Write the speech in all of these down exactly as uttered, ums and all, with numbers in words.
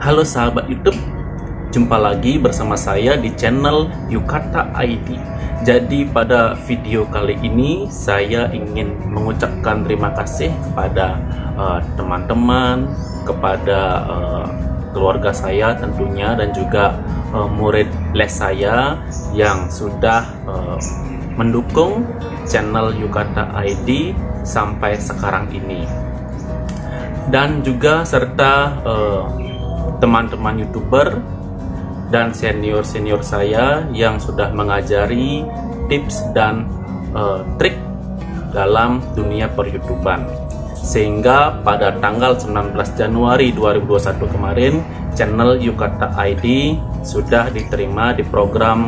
Halo sahabat YouTube, jumpa lagi bersama saya di channel Yukata I D. Jadi pada video kali ini saya ingin mengucapkan terima kasih kepada teman-teman, uh, kepada uh, keluarga saya tentunya, dan juga uh, murid les saya yang sudah uh, mendukung channel Yukata I D sampai sekarang ini, dan juga serta uh, teman-teman YouTuber dan senior-senior saya yang sudah mengajari tips dan uh, trik dalam dunia per-YouTuban. Sehingga pada tanggal sembilan belas Januari dua ribu dua puluh satu kemarin, channel Yukata I D sudah diterima di program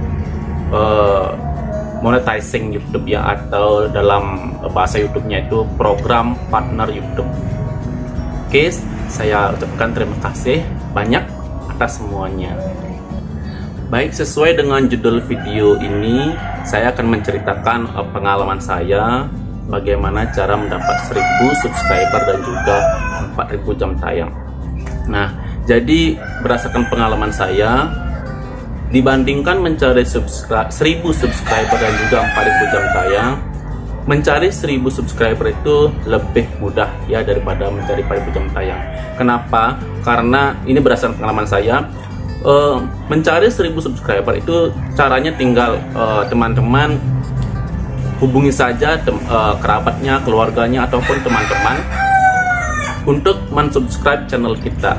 uh, monetizing YouTube ya, atau dalam bahasa YouTube-nya itu program partner YouTube. Oke, saya ucapkan terima kasih banyak atas semuanya. Baik, sesuai dengan judul video ini, saya akan menceritakan uh, pengalaman saya bagaimana cara mendapat seribu subscriber dan juga empat ribu jam tayang. Nah, jadi berdasarkan pengalaman saya, dibandingkan mencari subscri seribu subscriber dan juga empat ribu jam tayang, mencari seribu subscriber itu lebih mudah ya daripada mencari empat ribu jam tayang. Kenapa? Karena ini berdasarkan pengalaman saya, uh, mencari seribu subscriber itu caranya tinggal teman-teman uh, hubungi saja tem uh, kerabatnya, keluarganya, ataupun teman-teman untuk mensubscribe channel kita.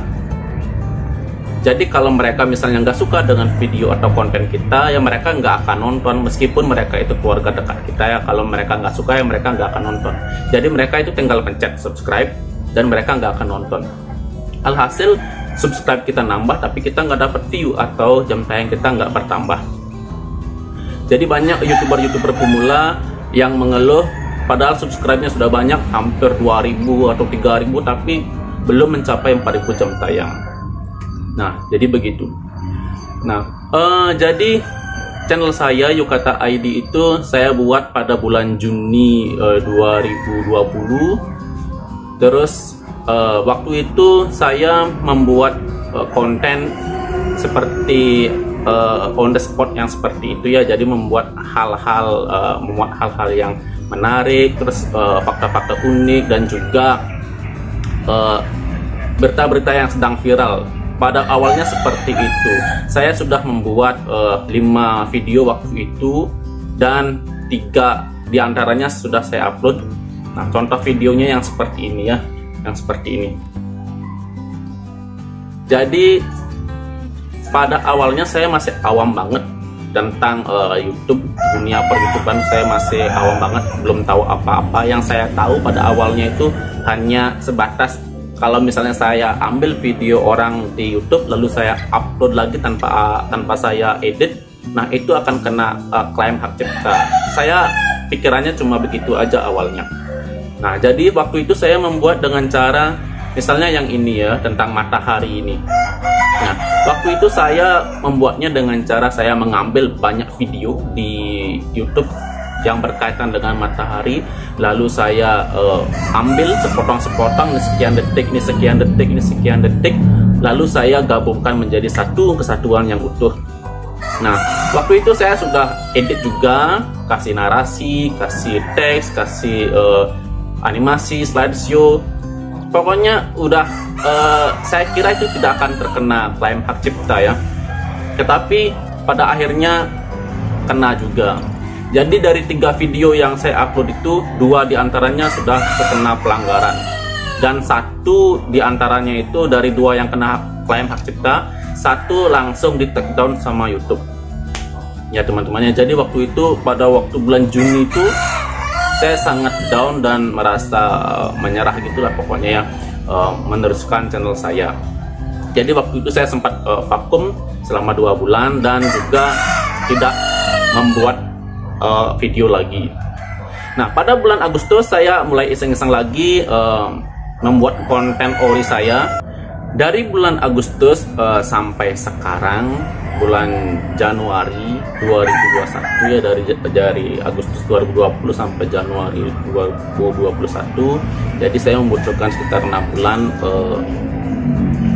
Jadi kalau mereka misalnya nggak suka dengan video atau konten kita, ya mereka nggak akan nonton, meskipun mereka itu keluarga dekat kita ya. Kalau mereka nggak suka, ya mereka nggak akan nonton. Jadi mereka itu tinggal pencet subscribe dan mereka nggak akan nonton. Alhasil subscribe kita nambah, tapi kita nggak dapat view atau jam tayang kita nggak bertambah. Jadi banyak youtuber-youtuber pemula yang mengeluh, padahal subscribe-nya sudah banyak, hampir dua ribu atau tiga ribu, tapi belum mencapai empat ribu jam tayang. Nah, jadi begitu. Nah, uh, jadi channel saya Yukata I D itu saya buat pada bulan Juni uh, dua ribu dua puluh. Terus uh, waktu itu saya membuat uh, konten seperti uh, on the spot yang seperti itu ya. Jadi membuat hal-hal uh, membuat hal-hal yang menarik, terus fakta-fakta uh, unik, dan juga berita-berita uh, yang sedang viral. Pada awalnya seperti itu. Saya sudah membuat uh, lima video waktu itu, dan tiga diantaranya sudah saya upload. Nah, contoh videonya yang seperti ini ya, yang seperti ini. Jadi pada awalnya saya masih awam banget tentang uh, YouTube, dunia per-YouTuban saya masih awam banget, belum tahu apa-apa. Yang saya tahu pada awalnya itu hanya sebatas kalau misalnya saya ambil video orang di YouTube lalu saya upload lagi tanpa tanpa saya edit, nah itu akan kena uh, klaim hak cipta. Saya pikirannya cuma begitu aja awalnya. Nah, jadi waktu itu saya membuat dengan cara misalnya yang ini ya, tentang matahari ini. Nah, waktu itu saya membuatnya dengan cara saya mengambil banyak video di YouTube yang berkaitan dengan matahari, lalu saya uh, ambil sepotong-sepotong, ini sekian detik, ini sekian detik, ini sekian detik, lalu saya gabungkan menjadi satu kesatuan yang utuh. Nah, waktu itu saya sudah edit juga, kasih narasi, kasih teks, kasih uh, animasi, slideshow. Pokoknya udah, uh, saya kira itu tidak akan terkena klaim hak cipta ya. Tetapi pada akhirnya kena juga. Jadi dari tiga video yang saya upload itu, dua diantaranya sudah terkena pelanggaran, dan satu diantaranya itu dari dua yang kena klaim hak cipta, satu langsung di take down sama YouTube. Ya teman-temannya. Jadi waktu itu pada waktu bulan Juni itu saya sangat down dan merasa menyerah gitulah pokoknya ya, uh, meneruskan channel saya. Jadi waktu itu saya sempat uh, vakum selama dua bulan dan juga tidak membuat Uh, video lagi. Nah, pada bulan Agustus saya mulai iseng-iseng lagi uh, membuat konten ori saya. Dari bulan Agustus uh, sampai sekarang bulan Januari dua ribu dua puluh satu ya, dari dari Agustus dua ribu dua puluh sampai Januari dua ribu dua puluh satu. Jadi saya membutuhkan sekitar enam bulan uh,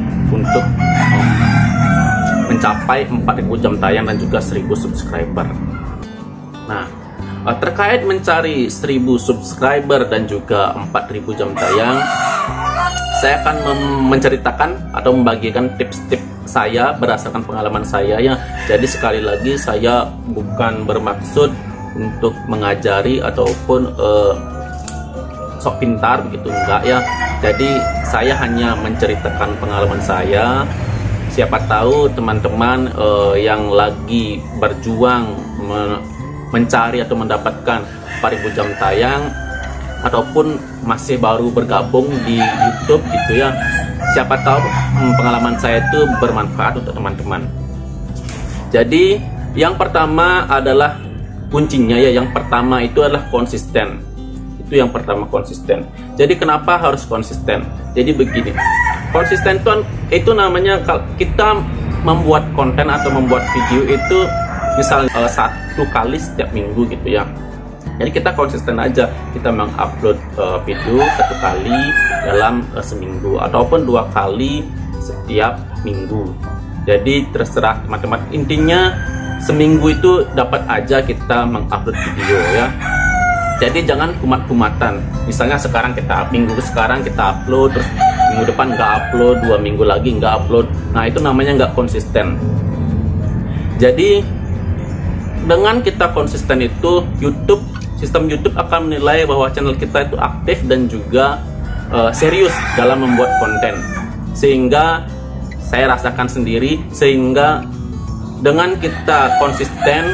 untuk um, mencapai empat ribu jam tayang dan juga seribu subscriber. Nah, uh, terkait mencari seribu subscriber dan juga empat ribu jam tayang, saya akan menceritakan atau membagikan tips-tips saya berdasarkan pengalaman saya ya. Jadi sekali lagi saya bukan bermaksud untuk mengajari ataupun uh, sok pintar begitu, enggak ya. Jadi saya hanya menceritakan pengalaman saya. Siapa tahu teman-teman uh, yang lagi berjuang me mencari atau mendapatkan empat ribu jam tayang ataupun masih baru bergabung di YouTube gitu ya, siapa tahu hmm, pengalaman saya itu bermanfaat untuk teman-teman. Jadi yang pertama adalah kuncinya ya, yang pertama itu adalah konsisten. Itu yang pertama, konsisten. Jadi kenapa harus konsisten? Jadi begini, konsisten itu, itu namanya kita membuat konten atau membuat video itu misalnya uh, satu kali setiap minggu gitu ya. Jadi kita konsisten aja, kita mengupload uh, video satu kali dalam uh, seminggu ataupun dua kali setiap minggu. Jadi terserah teman-teman, intinya seminggu itu dapat aja kita mengupload video ya. Jadi jangan kumat-kumatan. Misalnya sekarang kita minggu sekarang kita upload, terus minggu depan nggak upload, dua minggu lagi nggak upload. Nah itu namanya nggak konsisten. Jadi dengan kita konsisten itu, YouTube, sistem YouTube akan menilai bahwa channel kita itu aktif dan juga uh, serius dalam membuat konten. Sehingga saya rasakan sendiri, sehingga dengan kita konsisten,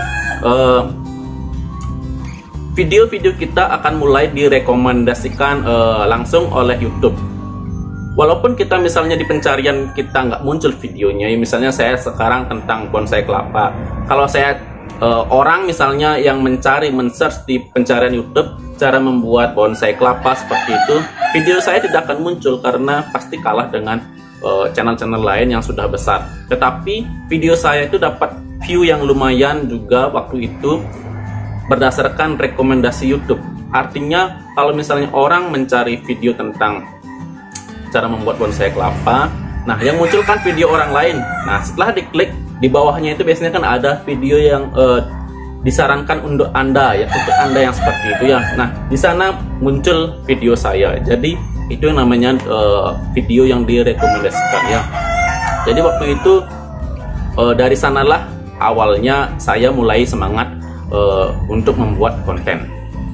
video-video uh, kita akan mulai direkomendasikan uh, langsung oleh YouTube. Walaupun kita misalnya di pencarian kita nggak muncul videonya, ya misalnya saya sekarang tentang bonsai kelapa. Kalau saya Uh, orang misalnya yang mencari, men-search di pencarian YouTube cara membuat bonsai kelapa seperti itu, video saya tidak akan muncul karena pasti kalah dengan channel-channel uh, lain yang sudah besar. Tetapi video saya itu dapat view yang lumayan juga waktu itu berdasarkan rekomendasi YouTube. Artinya kalau misalnya orang mencari video tentang cara membuat bonsai kelapa, nah yang muncul kan video orang lain. Nah setelah diklik, di bawahnya itu biasanya kan ada video yang uh, disarankan untuk Anda ya, untuk Anda yang seperti itu ya. Nah, di sana muncul video saya. Jadi itu yang namanya uh, video yang direkomendasikan ya. Jadi waktu itu uh, dari sanalah awalnya saya mulai semangat uh, untuk membuat konten.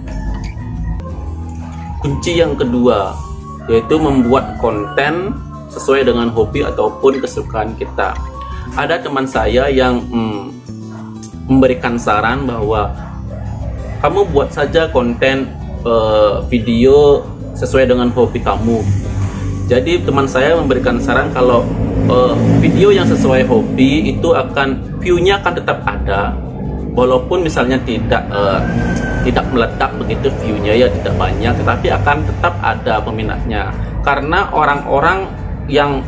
Kunci yang kedua yaitu membuat konten sesuai dengan hobi ataupun kesukaan kita. Ada teman saya yang hmm, memberikan saran bahwa kamu buat saja konten uh, video sesuai dengan hobi kamu. Jadi teman saya memberikan saran kalau uh, video yang sesuai hobi itu akan view-nya akan tetap ada, walaupun misalnya tidak uh, tidak meledak begitu view-nya ya, tidak banyak, tetapi akan tetap ada peminatnya. Karena orang-orang yang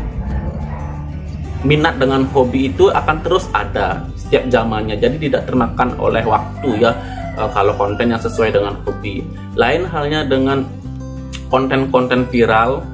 minat dengan hobi itu akan terus ada setiap zamannya, jadi tidak termakan oleh waktu ya e, kalau konten yang sesuai dengan hobi. Lain halnya dengan konten-konten viral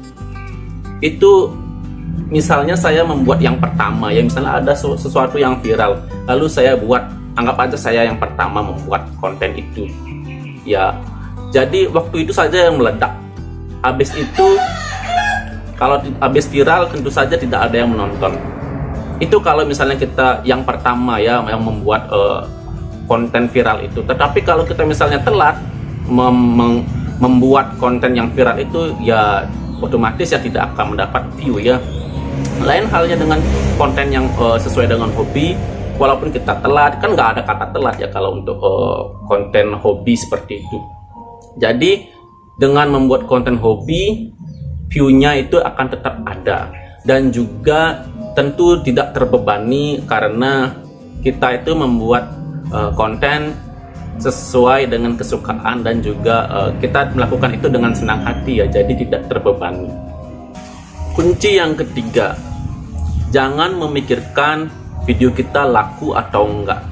itu, misalnya saya membuat yang pertama ya, misalnya ada sesuatu yang viral lalu saya buat, anggap aja saya yang pertama membuat konten itu ya, jadi waktu itu saja yang meledak. Habis itu kalau habis viral tentu saja tidak ada yang menonton. Itu kalau misalnya kita yang pertama ya yang membuat uh, konten viral itu. Tetapi kalau kita misalnya telat mem mem membuat konten yang viral itu ya otomatis ya tidak akan mendapat view ya. Lain halnya dengan konten yang uh, sesuai dengan hobi, walaupun kita telat, kan nggak ada kata telat ya kalau untuk uh, konten hobi seperti itu. Jadi dengan membuat konten hobi, view-nya itu akan tetap ada dan juga tentu tidak terbebani karena kita itu membuat uh, konten sesuai dengan kesukaan dan juga uh, kita melakukan itu dengan senang hati ya, jadi tidak terbebani. Kunci yang ketiga, jangan memikirkan video kita laku atau enggak.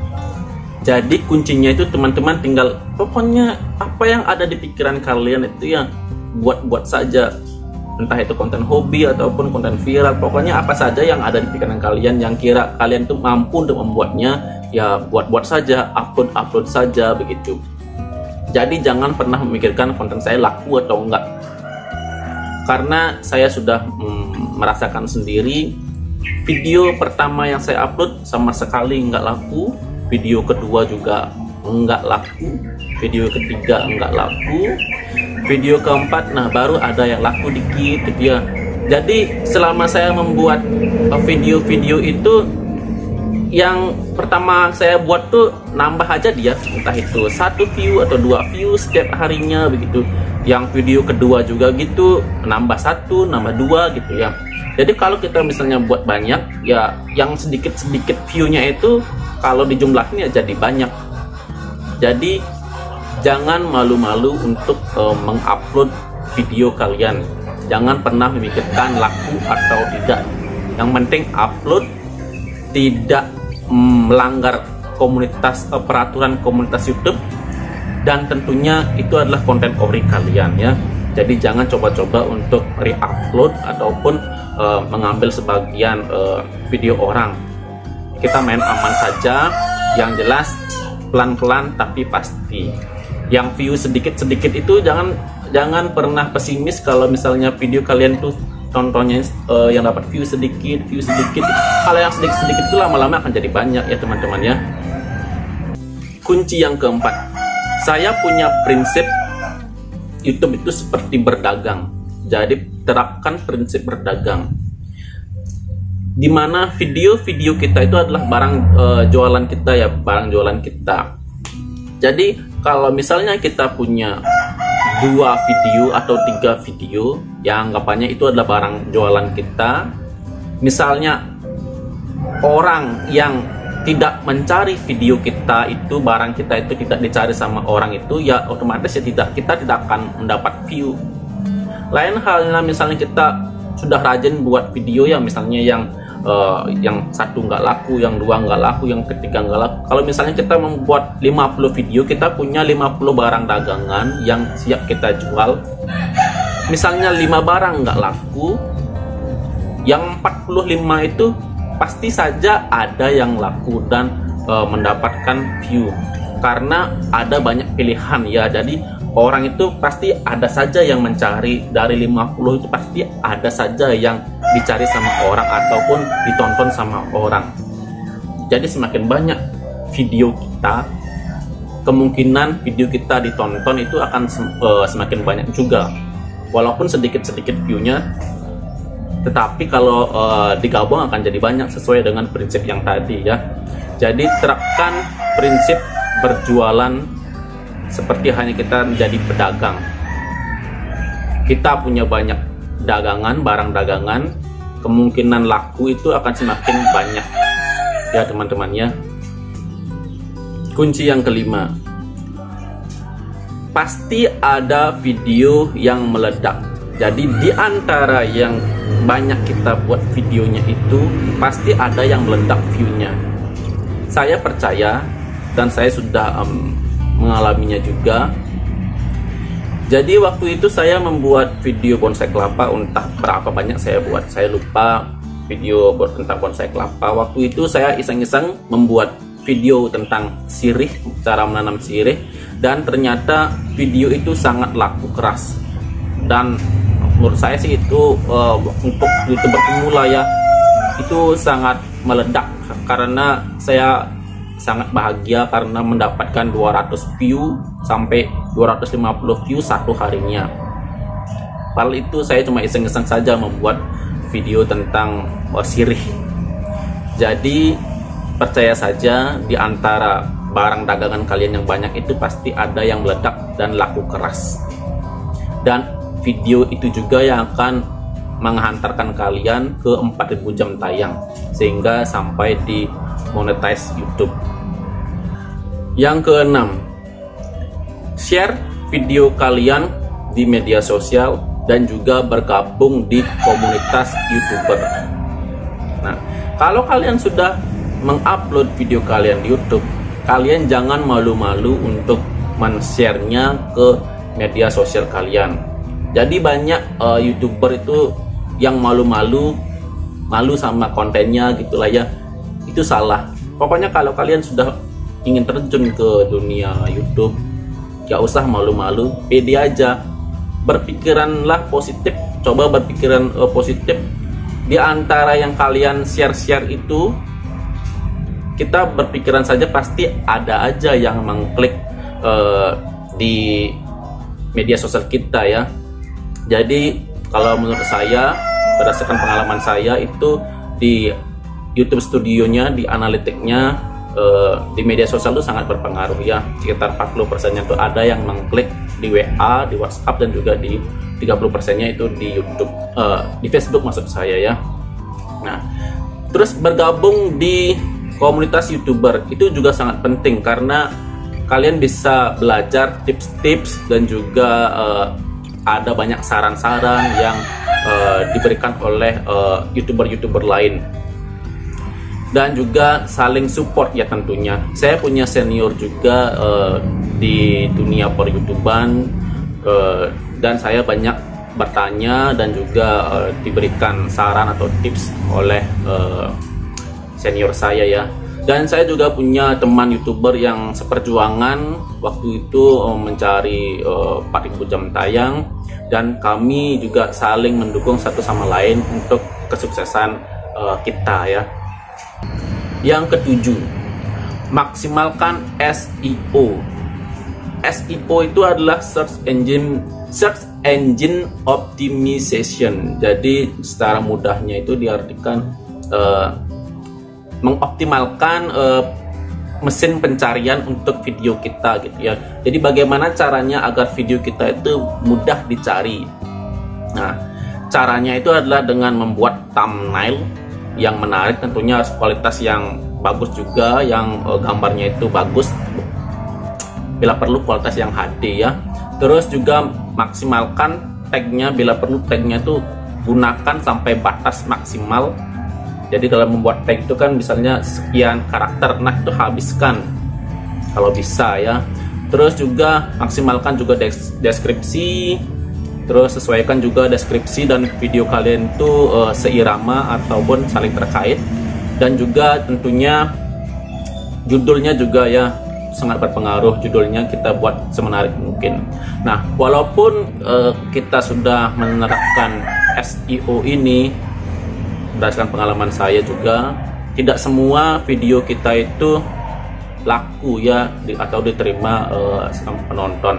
Jadi kuncinya itu teman-teman tinggal pokoknya apa yang ada di pikiran kalian itu ya buat-buat saja. entah itu konten hobi ataupun konten viral, pokoknya apa saja yang ada di pikiran kalian yang kira kalian tuh mampu untuk membuatnya, ya buat-buat saja, upload-upload saja begitu. Jadi jangan pernah memikirkan konten saya laku atau enggak, karena saya sudah mm, merasakan sendiri. Video pertama yang saya upload sama sekali enggak laku, video kedua juga enggak laku, video ketiga enggak laku, video keempat nah baru ada yang laku dikit gitu ya. Jadi selama saya membuat video-video itu, yang pertama saya buat tuh nambah aja dia, entah itu satu view atau dua view setiap harinya begitu. Yang video kedua juga gitu, nambah satu, nambah dua gitu ya. Jadi kalau kita misalnya buat banyak, ya yang sedikit-sedikit view-nya itu kalau dijumlahin ya jadi banyak. Jadi jangan malu-malu untuk uh, mengupload video kalian. Jangan pernah memikirkan laku atau tidak. Yang penting upload, tidak mm, melanggar komunitas uh, peraturan komunitas YouTube, dan tentunya itu adalah konten ori kalian ya. Jadi jangan coba-coba untuk re-upload ataupun uh, mengambil sebagian uh, video orang. Kita main aman saja, yang jelas pelan-pelan tapi pasti. Yang view sedikit-sedikit itu jangan jangan pernah pesimis kalau misalnya video kalian tuh tontonnya uh, yang dapat view sedikit, view sedikit. Kalau yang sedikit-sedikit itu lama-lama akan jadi banyak ya teman-teman ya. Kunci yang keempat, saya punya prinsip YouTube itu seperti berdagang. Jadi terapkan prinsip berdagang, dimana video-video kita itu adalah barang e, jualan kita ya, barang jualan kita. Jadi kalau misalnya kita punya dua video atau tiga video yang anggapannya itu adalah barang jualan kita, misalnya orang yang tidak mencari video kita itu, barang kita itu tidak dicari sama orang itu, ya otomatis ya tidak, kita tidak akan mendapat view. Lain halnya misalnya kita sudah rajin buat video ya, misalnya yang uh, yang satu nggak laku, yang dua nggak laku, yang ketiga nggak laku. Kalau misalnya kita membuat lima puluh video, kita punya lima puluh barang dagangan yang siap kita jual. Misalnya lima barang nggak laku, yang empat puluh lima itu pasti saja ada yang laku dan e, mendapatkan view, karena ada banyak pilihan ya. Jadi orang itu pasti ada saja yang mencari, dari lima puluh itu pasti ada saja yang dicari sama orang ataupun ditonton sama orang. Jadi semakin banyak video kita, kemungkinan video kita ditonton itu akan e, semakin banyak juga, walaupun sedikit-sedikit view-nya. Tetapi kalau uh, digabung akan jadi banyak sesuai dengan prinsip yang tadi ya. Jadi terapkan prinsip berjualan seperti hanya kita menjadi pedagang. Kita punya banyak dagangan, barang dagangan, kemungkinan laku itu akan semakin banyak ya teman-teman ya. Kunci yang kelima, pasti ada video yang meledak. Jadi di antara yang banyak kita buat videonya itu pasti ada yang meledak view-nya. Saya percaya dan saya sudah um, mengalaminya juga. Jadi waktu itu saya membuat video bonsai kelapa, entah berapa banyak saya buat, saya lupa video tentang bonsai kelapa. Waktu itu saya iseng-iseng membuat video tentang sirih, cara menanam sirih, dan ternyata video itu sangat laku keras. Dan menurut saya sih itu uh, untuk YouTuber pemula ya, itu sangat meledak, karena saya sangat bahagia karena mendapatkan dua ratus view sampai dua ratus lima puluh view satu harinya. Padahal itu saya cuma iseng-iseng saja membuat video tentang uh, sirih. Jadi percaya saja, di antara barang dagangan kalian yang banyak itu pasti ada yang meledak dan laku keras. Dan video itu juga yang akan menghantarkan kalian ke empat ribu jam tayang, sehingga sampai di monetize YouTube. Yang keenam, share video kalian di media sosial dan juga bergabung di komunitas YouTuber. Nah, kalau kalian sudah mengupload video kalian di YouTube, kalian jangan malu-malu untuk men-share-nya ke media sosial kalian. Jadi banyak uh, YouTuber itu yang malu-malu, malu sama kontennya gitulah ya. Itu salah. Pokoknya kalau kalian sudah ingin terjun ke dunia YouTube, gak usah malu-malu, pede aja. Berpikiranlah positif, coba berpikiran uh, positif. Di antara yang kalian share-share itu, kita berpikiran saja pasti ada aja yang mengklik uh, di media sosial kita ya. Jadi kalau menurut saya, berdasarkan pengalaman saya itu di YouTube studionya, di analitiknya, uh, di media sosial itu sangat berpengaruh ya. Sekitar empat puluh persennya itu ada yang mengklik di W A, di WhatsApp, dan juga di tiga puluh persennya itu di YouTube, uh, di Facebook maksud saya ya. Nah, terus bergabung di komunitas YouTuber itu juga sangat penting karena kalian bisa belajar tips-tips dan juga uh, ada banyak saran-saran yang uh, diberikan oleh uh, YouTuber-YouTuber lain. Dan juga saling support ya tentunya. Saya punya senior juga uh, di dunia per YouTuban, uh, dan saya banyak bertanya dan juga uh, diberikan saran atau tips oleh uh, senior saya ya. Dan saya juga punya teman YouTuber yang seperjuangan waktu itu uh, mencari uh, empat ribu jam tayang, dan kami juga saling mendukung satu sama lain untuk kesuksesan uh, kita ya. Yang ketujuh, maksimalkan S E O. S E O itu adalah search engine search engine optimization. Jadi secara mudahnya itu diartikan uh, mengoptimalkan uh, mesin pencarian untuk video kita gitu ya. Jadi bagaimana caranya agar video kita itu mudah dicari. Nah, caranya itu adalah dengan membuat thumbnail yang menarik, tentunya harus kualitas yang bagus juga, yang uh, gambarnya itu bagus, bila perlu kualitas yang H D ya. Terus juga maksimalkan tagnya, bila perlu tagnya itu gunakan sampai batas maksimal. Jadi dalam membuat tag itu kan misalnya sekian karakter, nah itu habiskan kalau bisa ya. Terus juga maksimalkan juga des deskripsi. Terus sesuaikan juga deskripsi dan video kalian itu uh, seirama ataupun saling terkait. Dan juga tentunya judulnya juga ya sangat berpengaruh. Judulnya kita buat semenarik mungkin. Nah, walaupun uh, kita sudah menerapkan S E O ini, berdasarkan pengalaman saya juga, tidak semua video kita itu laku ya di, atau diterima uh, sama penonton.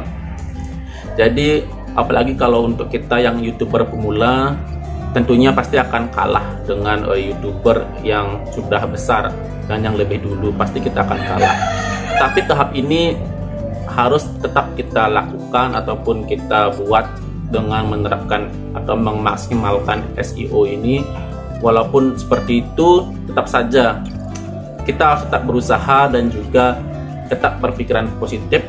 Jadi apalagi kalau untuk kita yang YouTuber pemula, tentunya pasti akan kalah dengan uh, YouTuber yang sudah besar dan yang lebih dulu, pasti kita akan kalah. Tapi tahap ini harus tetap kita lakukan ataupun kita buat dengan menerapkan atau memaksimalkan S E O ini. Walaupun seperti itu, tetap saja kita harus tetap berusaha dan juga tetap berpikiran positif.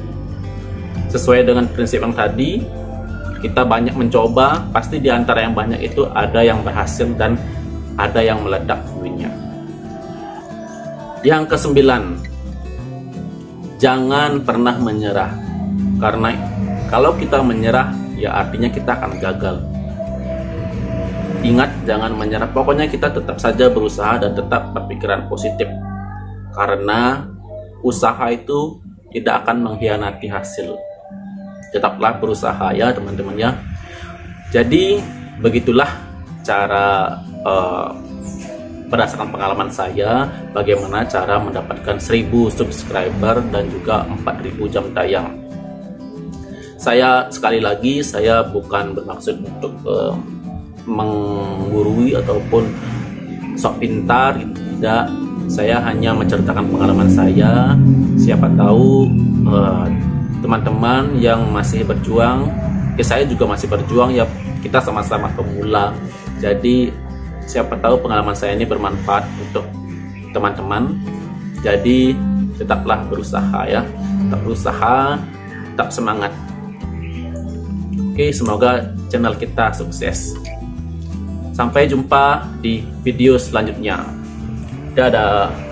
Sesuai dengan prinsip yang tadi, kita banyak mencoba, pasti di antara yang banyak itu ada yang berhasil dan ada yang meledak view-nya. Yang kesembilan, jangan pernah menyerah. Karena kalau kita menyerah, ya artinya kita akan gagal. Ingat, jangan menyerah. Pokoknya kita tetap saja berusaha dan tetap berpikiran positif. Karena usaha itu tidak akan mengkhianati hasil. Tetaplah berusaha ya teman-teman ya. Jadi begitulah cara uh, berdasarkan pengalaman saya, bagaimana cara mendapatkan seribu subscriber dan juga empat ribu jam tayang. Saya sekali lagi, saya bukan bermaksud untuk uh, menggurui ataupun sok pintar, tidak. Saya hanya menceritakan pengalaman saya. Siapa tahu uh, teman-teman yang masih berjuang, ya saya juga masih berjuang ya, kita sama-sama pemula. Jadi siapa tahu pengalaman saya ini bermanfaat untuk teman-teman. Jadi tetaplah berusaha ya, tetap berusaha, tetap semangat. Oke, semoga channel kita sukses. Sampai jumpa di video selanjutnya. Dadah.